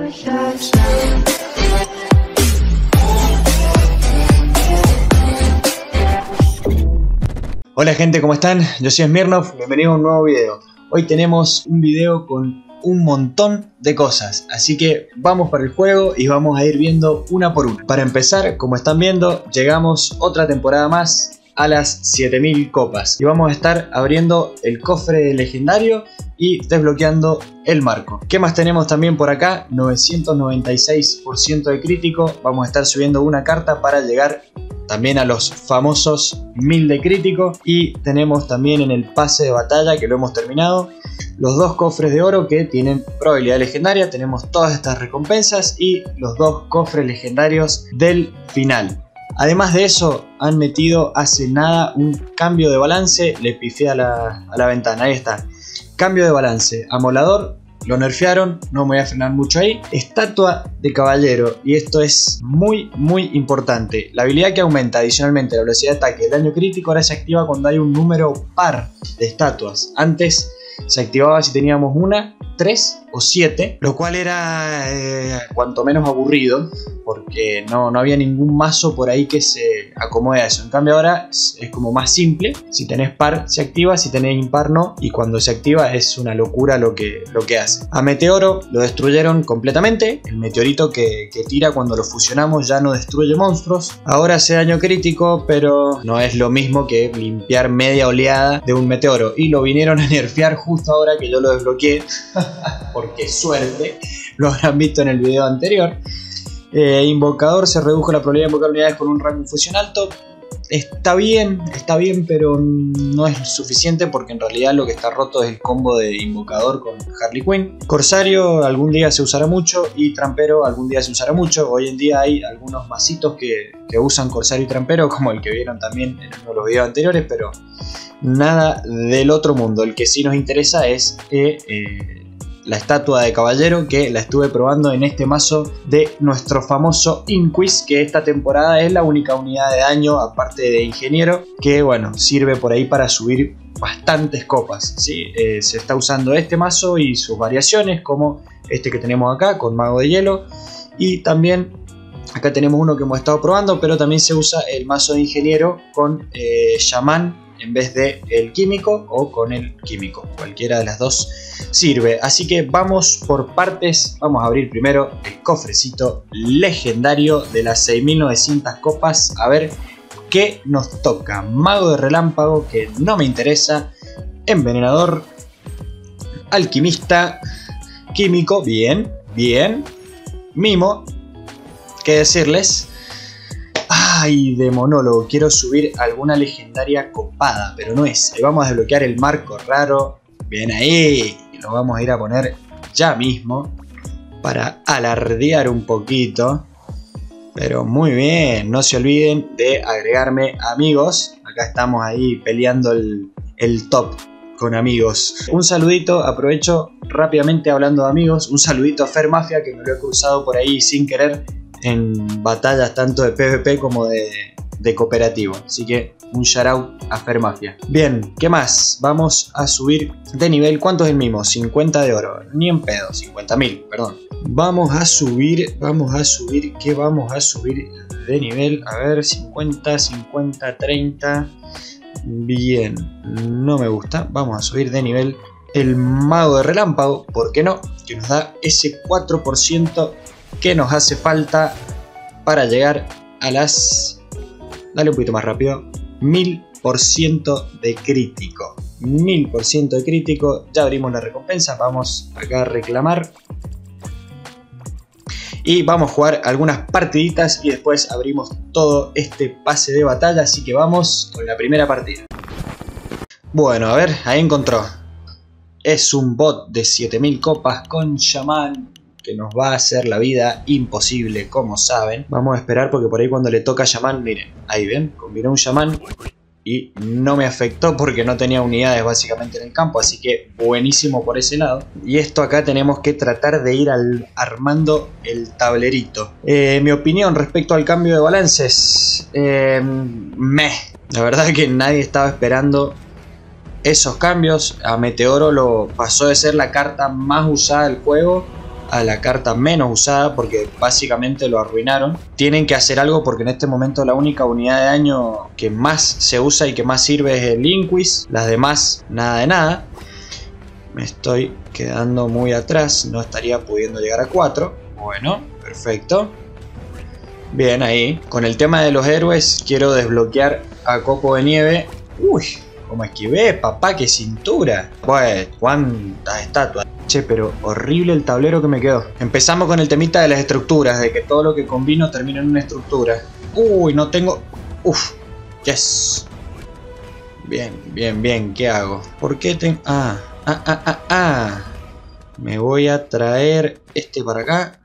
Hola gente, ¿cómo están? Yo soy Smirnoff, bienvenidos a un nuevo video. Hoy tenemos un video con un montón de cosas, así que vamos para el juego y vamos a ir viendo una por una. Para empezar, como están viendo, llegamos otra temporada más a las 7000 copas y vamos a estar abriendo el cofre legendario y desbloqueando el marco. ¿Qué más tenemos también por acá? 996% de crítico. Vamos a estar subiendo una carta para llegar también a los famosos 1000 de crítico. Y tenemos también en el pase de batalla, que lo hemos terminado, los dos cofres de oro que tienen probabilidad legendaria. Tenemos todas estas recompensas y los dos cofres legendarios del final. Además de eso, han metido hace nada un cambio de balance. Le pifié a la ventana, ahí está. Cambio de balance, amolador, lo nerfearon, no me voy a frenar mucho ahí. Estatua de caballero, y esto es muy importante. La habilidad que aumenta adicionalmente la velocidad de ataque y el daño crítico ahora se activa cuando hay un número par de estatuas. Antes se activaba si teníamos una, 3 o 7, lo cual era cuanto menos aburrido, porque no había ningún mazo por ahí que se acomode a eso. En cambio ahora es como más simple. Si tenés par se activa, si tenés impar no, y cuando se activa es una locura lo que hace. A Meteoro lo destruyeron completamente. El meteorito que tira cuando lo fusionamos ya no destruye monstruos. Ahora hace daño crítico, pero no es lo mismo que limpiar media oleada de un meteoro, y lo vinieron a nerfear justo ahora que yo lo desbloqueé. Porque suerte, lo habrán visto en el video anterior. Invocador, se redujo la probabilidad de invocar unidades con un rango de fusión alto. Está bien, pero no es suficiente, porque en realidad lo que está roto es el combo de invocador con Harley Quinn. Corsario algún día se usará mucho, y trampero algún día se usará mucho. Hoy en día hay algunos masitos que usan corsario y trampero, como el que vieron también en uno de los videos anteriores, pero nada del otro mundo. El que sí nos interesa es la estatua de caballero, que la estuve probando en este mazo de nuestro famoso Inquis, que esta temporada es la única unidad de daño, aparte de ingeniero, que bueno, sirve por ahí para subir bastantes copas, ¿sí? Se está usando este mazo y sus variaciones, como este que tenemos acá con mago de hielo, y también acá tenemos uno que hemos estado probando, pero también se usa el mazo de ingeniero con chamán en vez de el químico, o con el químico, cualquiera de las dos sirve. Así que vamos por partes. Vamos a abrir primero el cofrecito legendario de las 6900 copas, a ver qué nos toca. Mago de relámpago, que no me interesa. Envenenador, alquimista, químico, bien. Mimo, qué decirles. Ay, de monólogo, quiero subir alguna legendaria copada, pero no es. Vamos a desbloquear el marco raro. Bien ahí. Lo vamos a ir a poner ya mismo para alardear un poquito. Pero muy bien, no se olviden de agregarme amigos. Acá estamos ahí peleando el top con amigos. Un saludito, aprovecho rápidamente hablando de amigos. Un saludito a Fer Mafia, que me lo he cruzado por ahí sin querer en batallas tanto de PvP como de cooperativo. Así que un shoutout a Fer Mafia. Bien, ¿qué más? Vamos a subir de nivel. ¿Cuánto es el mimo? 50 de oro. Ni en pedo, 50.000, perdón. Vamos a subir. ¿Qué vamos a subir de nivel? A ver, 50, 30. Bien, no me gusta. Vamos a subir de nivel el mago de relámpago, ¿por qué no? Que nos da ese 4% que nos hace falta para llegar a las... Dale un poquito más rápido. 1000% de crítico. 1000% de crítico. Ya abrimos la recompensa. Vamos acá a reclamar. Y vamos a jugar algunas partiditas y después abrimos todo este pase de batalla. Así que vamos con la primera partida. Bueno, a ver, ahí encontró. Es un bot de 7000 copas con chamán, que nos va a hacer la vida imposible, como saben. Vamos a esperar porque por ahí cuando le toca chamán, miren, ahí ven, combiné un chamán y no me afectó porque no tenía unidades básicamente en el campo, así que buenísimo por ese lado. Y esto acá tenemos que tratar de ir armando el tablerito. Mi opinión respecto al cambio de balances, la verdad que nadie estaba esperando esos cambios. A Meteoro lo pasó de ser la carta más usada del juego a la carta menos usada porque básicamente lo arruinaron. Tienen que hacer algo porque en este momento la única unidad de daño que más se usa y que más sirve es el Inquis. Las demás, nada de nada. Me estoy quedando muy atrás, no estaría pudiendo llegar a 4. Bueno, perfecto. Bien, ahí. Con el tema de los héroes quiero desbloquear a Copo de Nieve. Uy, como esquivé, papá, qué cintura. Bueno, cuántas estatuas. Che, pero horrible el tablero que me quedó. Empezamos con el temita de las estructuras, de que todo lo que combino termina en una estructura. Uy, no tengo... Uf, yes. Bien, bien, bien, ¿qué hago? ¿Por qué tengo...? Me voy a traer este para acá.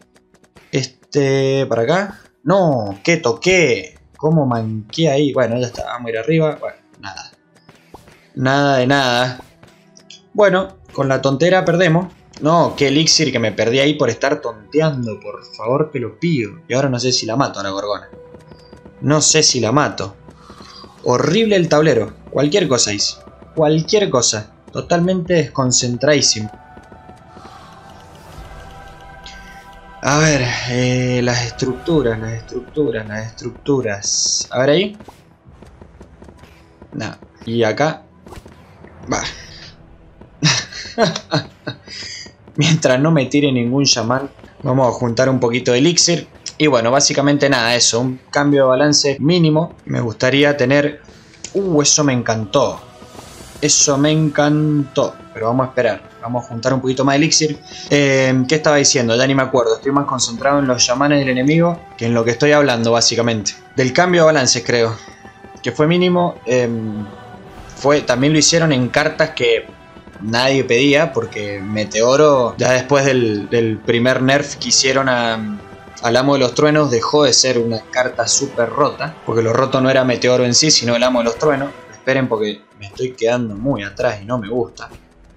Este para acá. No, ¿qué toqué? ¿Cómo manqué ahí? Bueno, ya está, vamos a ir arriba. Bueno, nada. Nada de nada. Bueno, con la tontera perdemos. No, qué elixir que me perdí ahí por estar tonteando. Por favor, te lo pido. Y ahora no sé si la mato a la gorgona. No sé si la mato. Horrible el tablero. Cualquier cosa hice. Cualquier cosa. Totalmente desconcentradísimo. A ver, las estructuras. A ver ahí. Nah. Y acá. Va. Mientras no me tire ningún chamán, vamos a juntar un poquito de elixir. Y bueno, básicamente nada, eso. Un cambio de balance mínimo. Me gustaría tener... eso me encantó. Eso me encantó. Pero vamos a esperar. Vamos a juntar un poquito más de elixir. ¿Qué estaba diciendo? Ya ni me acuerdo. Estoy más concentrado en los chamanes del enemigo que en lo que estoy hablando, básicamente. Del cambio de balances, creo. Que fue mínimo. También lo hicieron en cartas que nadie pedía. Porque Meteoro, ya después del primer nerf que hicieron al Amo de los Truenos, dejó de ser una carta súper rota. Porque lo roto no era Meteoro en sí, sino el Amo de los Truenos. Esperen porque me estoy quedando muy atrás y no me gusta.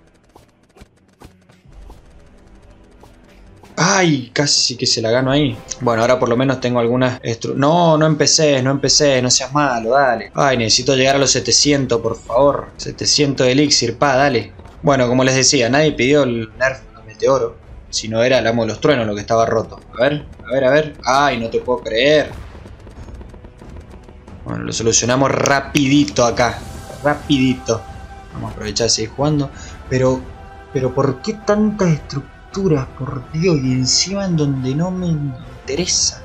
¡Ay! Casi que se la gano ahí. Bueno, ahora por lo menos tengo algunas... No empecé, no seas malo, dale. Ay, necesito llegar a los 700, por favor. 700 de elixir, dale. Bueno, como les decía, nadie pidió el nerf a Meteoro. Si no era el Amo de los Truenos lo que estaba roto. A ver. ¡Ay, no te puedo creer! Bueno, lo solucionamos rapidito acá. Rapidito. Vamos a aprovechar de seguir jugando. Pero ¿por qué tantas estructuras? Por Dios. Y encima en donde no me interesa.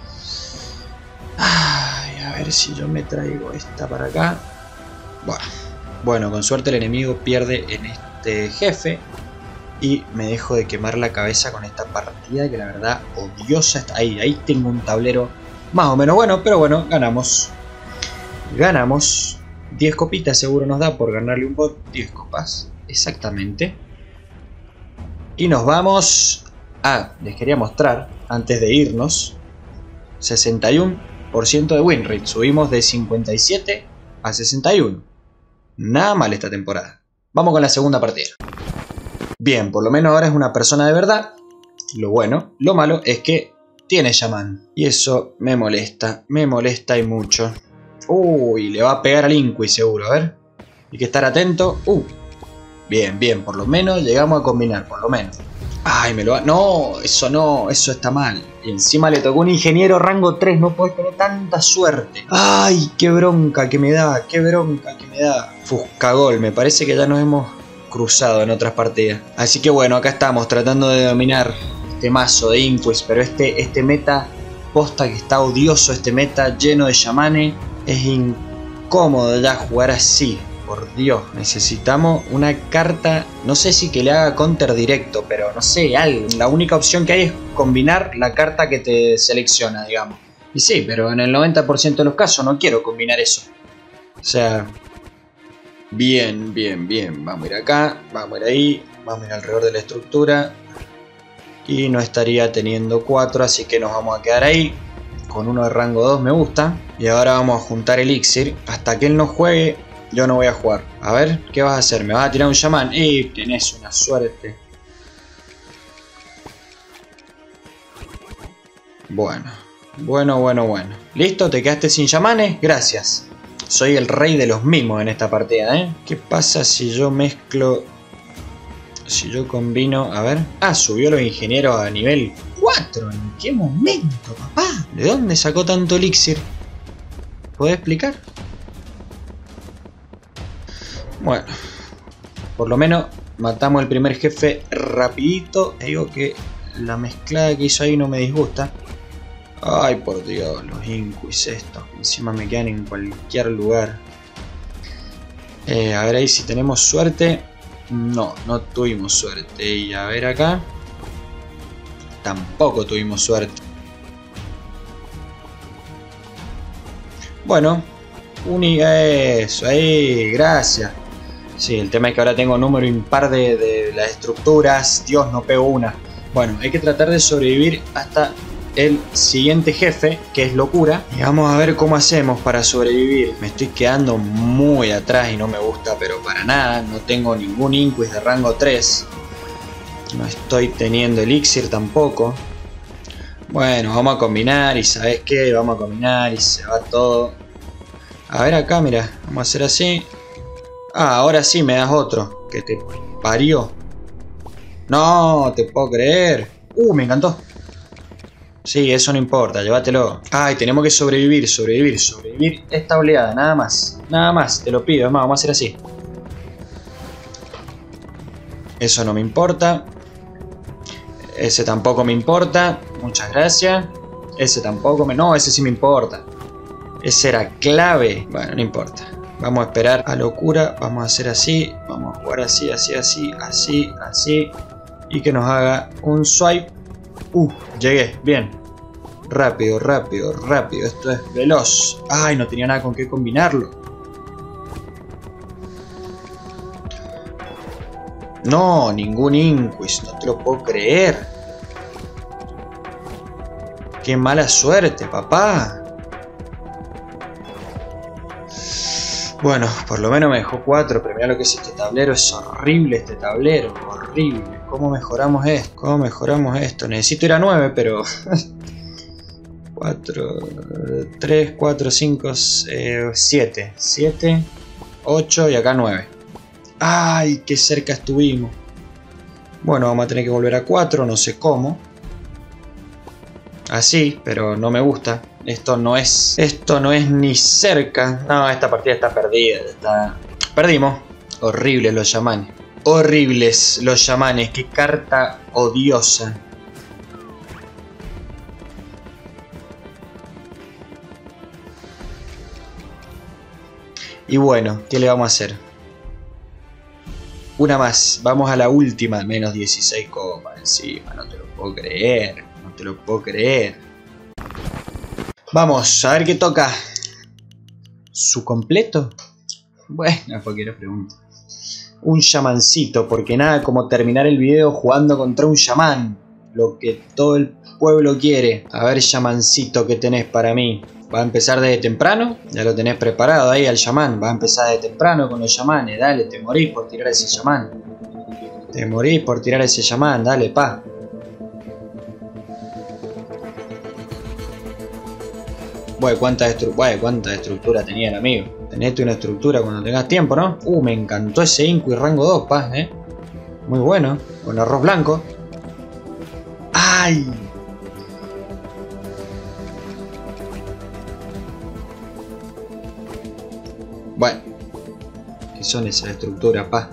Ay, a ver si yo me traigo esta para acá. Bueno, con suerte el enemigo pierde en este jefe. Y me dejo de quemar la cabeza con esta partida que la verdad odiosa está. Ahí tengo un tablero más o menos bueno. Pero bueno, ganamos. Ganamos. 10 copitas seguro nos da por ganarle un bot. 10 copas, exactamente. Y nos vamos a... Les quería mostrar, antes de irnos, 61% de win rate. Subimos de 57 a 61. Nada mal esta temporada. Vamos con la segunda partida. Bien, por lo menos ahora es una persona de verdad. Lo bueno. Lo malo es que tiene chamán. Y eso me molesta y mucho. Uy, le va a pegar al Inquis seguro, a ver. Hay que estar atento. Bien, por lo menos llegamos a combinar, por lo menos. Ay, me lo va... No, eso está mal. Y encima le tocó un ingeniero rango 3, no puedes tener tanta suerte. Ay, qué bronca que me da, Fuscagol, me parece que ya nos hemos cruzado en otras partidas. Así que bueno, acá estamos tratando de dominar este mazo de Inquis, pero este meta, posta que está odioso, este meta lleno de chamanes. Es incómodo ya jugar así, por Dios. Necesitamos una carta, no sé si que le haga counter directo, pero no sé, algo. La única opción que hay es combinar la carta que te selecciona, digamos. Y sí, pero en el 90% de los casos no quiero combinar eso. O sea, bien. Vamos a ir acá, vamos a ir ahí, vamos a ir alrededor de la estructura. Y no estaría teniendo 4, así que nos vamos a quedar ahí. Con uno de rango 2 me gusta. Y ahora vamos a juntar elixir. Hasta que él no juegue, yo no voy a jugar. A ver, ¿qué vas a hacer? ¿Me vas a tirar un chamán? Tenés una suerte. Bueno. ¿Listo? ¿Te quedaste sin chamanes? Gracias. Soy el rey de los mimos en esta partida, ¿eh? ¿Qué pasa si yo mezclo Si yo combino, a ver. Ah, subió los ingenieros a nivel 4. ¿En qué momento, papá? ¿De dónde sacó tanto elixir? ¿Puedes explicar? Bueno, por lo menos matamos el primer jefe rapidito. Te digo que la mezclada que hizo ahí no me disgusta. Ay, por Dios, los Inquis estos. Encima me quedan en cualquier lugar. A ver ahí si tenemos suerte. No, no tuvimos suerte. Y a ver acá. Tampoco tuvimos suerte. Bueno, eso, ahí, gracias. Sí, el tema es que ahora tengo número impar de las estructuras. Dios, no pego una. Bueno, hay que tratar de sobrevivir hasta el siguiente jefe, que es locura. Y vamos a ver cómo hacemos para sobrevivir. Me estoy quedando muy atrás y no me gusta, pero para nada. No tengo ningún Inquis de rango 3. No estoy teniendo elixir tampoco. Bueno, vamos a combinar y ¿sabes qué? Vamos a combinar y se va todo. A ver acá, mira, vamos a hacer así. Ah, ahora sí me das otro. Que te parió. No, te puedo creer. Me encantó. Sí, eso no importa, llévatelo. Ay, tenemos que sobrevivir esta oleada, nada más. Nada más, te lo pido, es más, vamos a hacer así. Eso no me importa. Ese tampoco me importa. Muchas gracias. Ese tampoco me... No, ese sí me importa. Ese era clave. Bueno, no importa. Vamos a esperar a locura. Vamos a hacer así. Vamos a jugar así, así, así, así, así. Y que nos haga un swipe. Llegué. Bien. Rápido, rápido, rápido. Esto es veloz. Ay, no tenía nada con qué combinarlo. No, ningún Inquis. No te lo puedo creer. Qué mala suerte, papá. Bueno, por lo menos me dejó 4. Pero mirá lo que es este tablero. Es horrible este tablero. Horrible. ¿Cómo mejoramos esto? ¿Cómo mejoramos esto? Necesito ir a 9, pero... 4, 3, 4, 5, 7. 7, 8 y acá 9. ¡Ay! ¡Qué cerca estuvimos! Bueno, vamos a tener que volver a 4. No sé cómo. Así, pero no me gusta. Esto no es ni cerca. No, esta partida está perdida. Perdimos. Horribles los chamanes. Horribles los chamanes. Qué carta odiosa. Y bueno, ¿qué le vamos a hacer? Una más. Vamos a la última. Menos 16 copas encima. No te lo puedo creer. No te lo puedo creer. Vamos, a ver qué toca. ¿Su completo? Bueno, cualquier pregunta. Un chamancito, porque nada como terminar el video jugando contra un chamán. Lo que todo el pueblo quiere. A ver, chamancito, ¿qué tenés para mí? ¿Va a empezar desde temprano? Ya lo tenés preparado ahí al chamán. Va a empezar desde temprano con los chamanes. Dale, te morís por tirar a ese chamán. Te morís por tirar a ese chamán. Dale, pa. Bueno, ¿cuánta estructura tenía el amigo? Tenés una estructura cuando tengas tiempo, ¿no? Me encantó ese Inquis rango 2, pa, Muy bueno, con arroz blanco. ¡Ay! Bueno, ¿qué son esas estructuras, pa?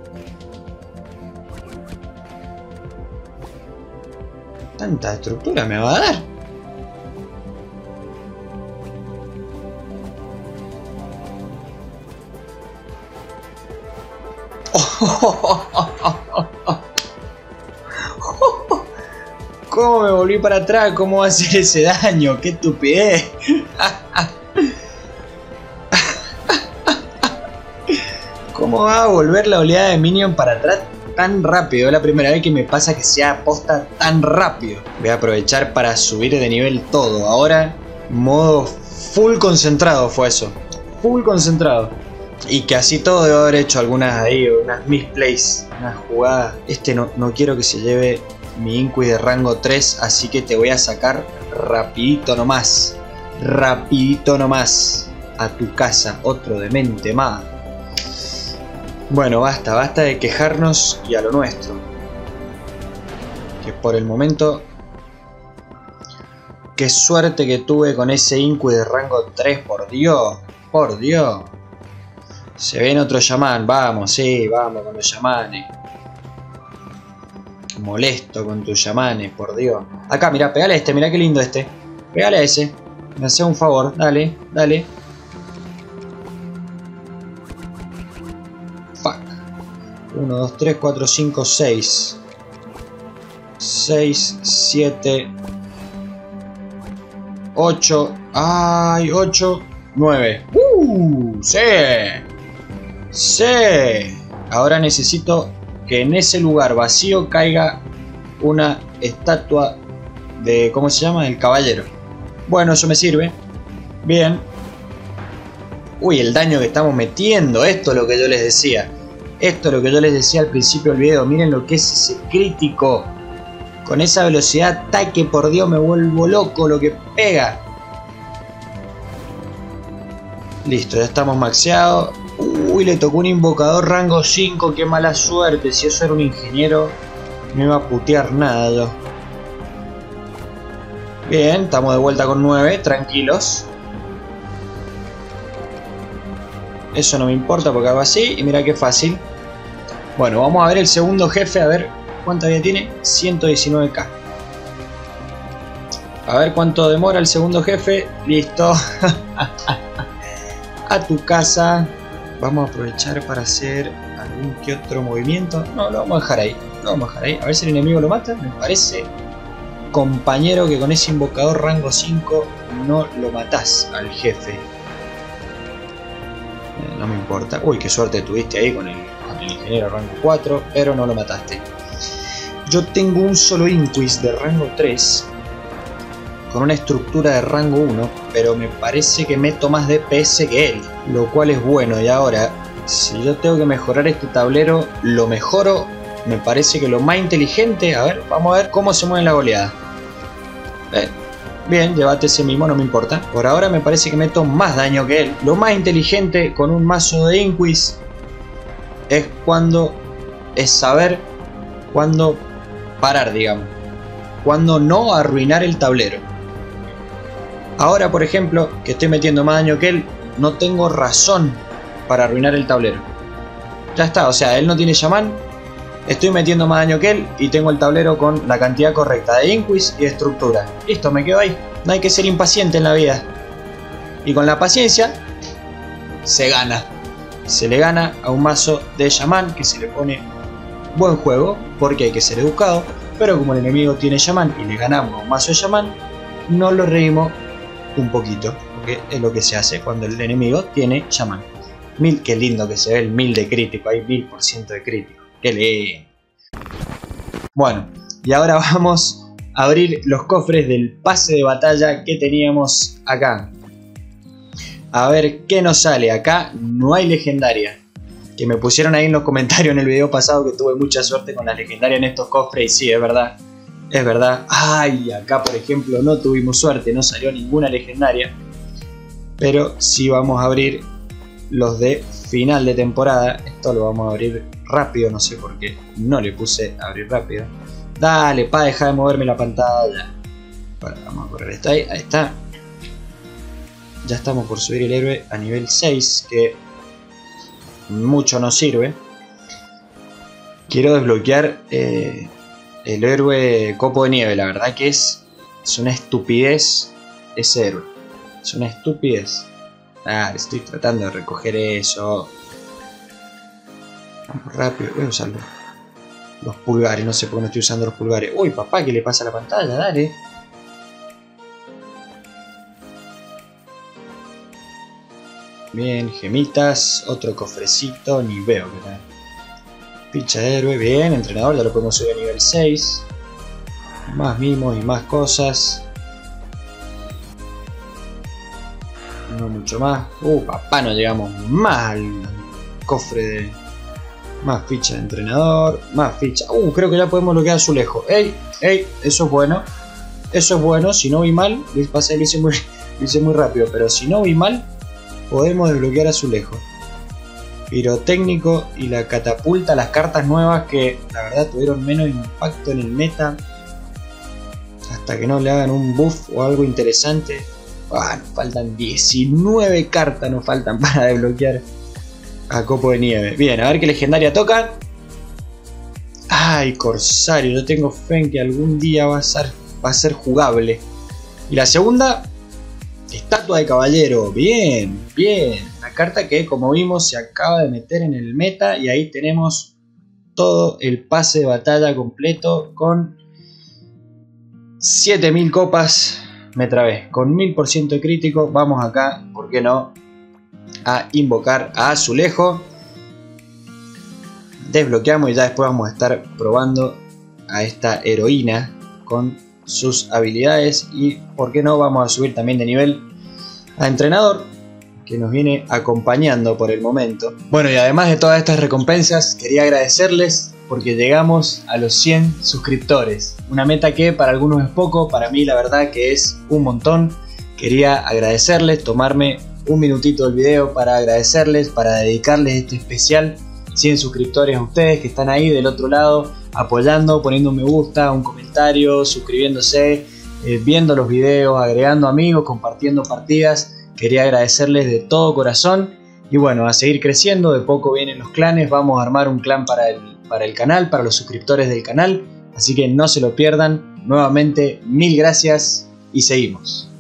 ¿Tanta estructura me va a dar? ¿Cómo me volví para atrás? ¿Cómo va a hacer ese daño? ¡Qué estupidez! ¿Cómo va a volver la oleada de minion para atrás tan rápido? Es la primera vez que me pasa que sea posta tan rápido. Voy a aprovechar para subir de nivel todo. Ahora, modo full concentrado fue eso. Full concentrado. Y que así todo debo haber hecho algunas ahí, unas misplays, unas jugadas. No quiero que se lleve mi Inquis de rango 3, así que te voy a sacar rapidito nomás. Rapidito nomás. A tu casa, otro demente más. Bueno, basta de quejarnos y a lo nuestro. Que por el momento... Qué suerte que tuve con ese Incu de rango 3, por Dios. Por Dios. Se ven otro chamán, vamos, sí, vamos con los chamanes. Molesto con tus chamanes, por Dios. Acá, mirá, pegale a este, mirá qué lindo este. Pegale a ese. Me hace un favor, dale, dale. Fuck. 1, 2, 3, 4, 5, 6. 6, 7, 8. Ay, 8, 9. Sí. Sí. Ahora necesito que en ese lugar vacío caiga una estatua de... ¿Cómo se llama? El caballero. Bueno, eso me sirve. Bien. Uy, el daño que estamos metiendo. Esto es lo que yo les decía. Esto es lo que yo les decía al principio del video. Miren lo que es ese crítico. Con esa velocidad de ataque, por Dios, me vuelvo loco lo que pega. Listo, ya estamos maxeados. Uy, le tocó un invocador rango 5. Qué mala suerte. Si eso era un ingeniero, no iba a putear nada yo. Bien, estamos de vuelta con 9. Tranquilos. Eso no me importa porque hago así. Y mira qué fácil. Bueno, vamos a ver el segundo jefe. A ver cuánta vida tiene. 119k. A ver cuánto demora el segundo jefe. Listo. A tu casa. Vamos a aprovechar para hacer algún que otro movimiento. No, lo vamos a dejar ahí. Lo vamos a dejar ahí. A ver si el enemigo lo mata. Me parece, compañero, que con ese invocador rango 5 no lo matás al jefe. No me importa. Uy, qué suerte tuviste ahí con el ingeniero rango 4, pero no lo mataste. Yo tengo un solo Inquis de rango 3 con una estructura de rango 1, pero me parece que meto más DPS que él, lo cual es bueno. Y ahora, si yo tengo que mejorar este tablero, lo mejoro. Me parece que lo más inteligente... A ver, vamos a ver cómo se mueve la goleada. Bien, llévate ese mimo, no me importa. Por ahora me parece que meto más daño que él. Lo más inteligente con un mazo de Inquis es saber cuándo parar, digamos. Cuándo no arruinar el tablero. Ahora, por ejemplo, que estoy metiendo más daño que él, no tengo razón para arruinar el tablero. Ya está, o sea, él no tiene chamán. Estoy metiendo más daño que él y tengo el tablero con la cantidad correcta de Inquis y de estructura. Listo, me quedo ahí. No hay que ser impaciente en la vida. Y con la paciencia se gana. Se le gana a un mazo de chamán que se le pone buen juego, porque hay que ser educado. Pero como el enemigo tiene chamán y le ganamos a un mazo de chamán, nos lo reímos un poquito, porque es lo que se hace cuando el enemigo tiene chamán. Qué lindo que se ve el 1000 de crítico, hay 1000% de crítico. ¡Qué lindo! Bueno, y ahora vamos a abrir los cofres del pase de batalla que teníamos acá. A ver qué nos sale. Acá no hay legendaria. Que me pusieron ahí en los comentarios en el video pasado que tuve mucha suerte con la legendaria en estos cofres. Y sí, es verdad. Es verdad. Ay, acá por ejemplo no tuvimos suerte. No salió ninguna legendaria. Pero sí vamos a abrir los de final de temporada. Esto lo vamos a abrir rápido. No sé por qué no le puse a abrir rápido. Dale, pa, deja de moverme la pantalla. Bueno, vamos a correr esto ahí. Ahí está. Ya estamos por subir el héroe a nivel 6. Que mucho nos sirve. Quiero desbloquear el héroe copo de nieve. La verdad que es una estupidez ese héroe. Es una estupidez. Ah, estoy tratando de recoger eso. Vamos rápido. Voy a usarlo. Los pulgares. No sé por qué no estoy usando los pulgares. Uy, papá, ¿qué le pasa a la pantalla? Dale. Bien, gemitas. Otro cofrecito. Ni veo que tal. Ficha de héroe. Bien, entrenador. Ya lo podemos subir a nivel 6. Más mimos y más cosas. No mucho más. Papá, no llegamos más al cofre de... Más ficha de entrenador. Más ficha. Creo que ya podemos bloquear azulejo. ¡Ey! ¡Ey! Eso es bueno. Eso es bueno. Si no vi mal. Lo hice muy rápido. Pero si no vi mal, podemos desbloquear azulejo. pirotécnico y la catapulta, las cartas nuevas que la verdad tuvieron menos impacto en el meta hasta que no le hagan un buff o algo interesante. Nos faltan 19 cartas, nos faltan para desbloquear a Copo de Nieve. Bien, a ver qué legendaria toca. Ay, Corsario, yo tengo fe en que algún día va a ser jugable. Y la segunda, Estatua de Caballero. Bien, bien. Una carta que, como vimos, se acaba de meter en el meta. Y ahí tenemos todo el pase de batalla completo con 7000 copas. Me trabé. Con 1000% de crítico. Vamos acá, ¿por qué no?, a invocar a Azulejo. Desbloqueamos y ya después vamos a estar probando a esta heroína con sus habilidades. Y por qué no, vamos a subir también de nivel a entrenador, que nos viene acompañando por el momento. Bueno, y además de todas estas recompensas, quería agradecerles porque llegamos a los 100 suscriptores. Una meta que para algunos es poco, para mí la verdad que es un montón. Quería agradecerles, tomarme un minutito del video para agradecerles, para dedicarles este especial 100 suscriptores a ustedes que están ahí del otro lado apoyando, poniendo un me gusta, un comentario, suscribiéndose, viendo los videos, agregando amigos, compartiendo partidas. Quería agradecerles de todo corazón y bueno, a seguir creciendo. De poco vienen los clanes, vamos a armar un clan para el canal, para los suscriptores del canal, así que no se lo pierdan. Nuevamente, mil gracias y seguimos.